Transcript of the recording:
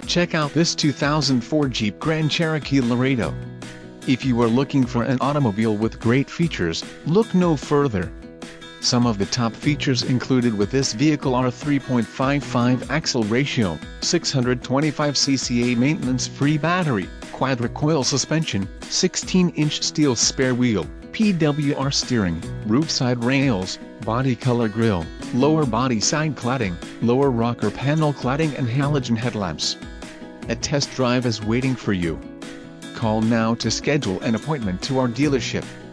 Check out this 2004 Jeep Grand Cherokee Laredo. If you are looking for an automobile with great features, look no further. Some of the top features included with this vehicle are 3.55 axle ratio, 625cc maintenance-free battery, quadra-coil suspension, 16-inch steel spare wheel, PWR steering, roof-side rails, body color grille, lower body side cladding, lower rocker panel cladding and halogen headlamps. A test drive is waiting for you. Call now to schedule an appointment to our dealership.